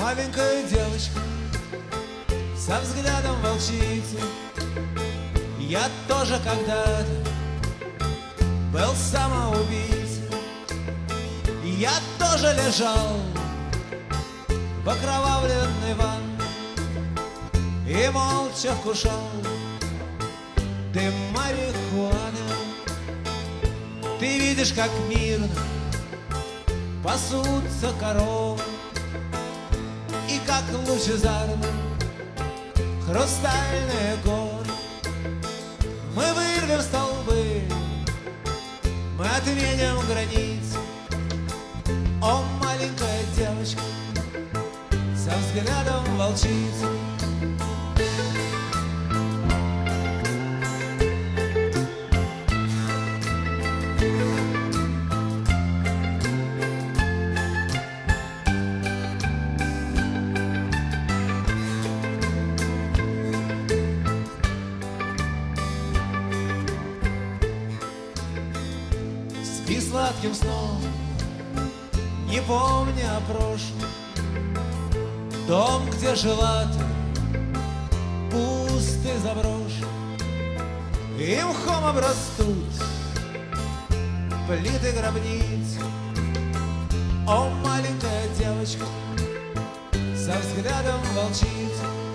маленькая девочка со взглядом волчицы. Я тоже когда-то был самоубийцей. Я тоже лежал в окровавленной ванне и молча вкушал дым марихуаны. Ты видишь, как мирно пасутся коровы, и как лучезарно хрустальные горы. Мы вырвем столбы, мы отменим границы. О, маленькая девочка со взглядом волчицы. Спи сладким сном, не помня о прошлом. Дом, где жила ты, пуст и заброшен, и мхом обрастут плиты гробниц. О, маленькая девочка со взглядом волчицы.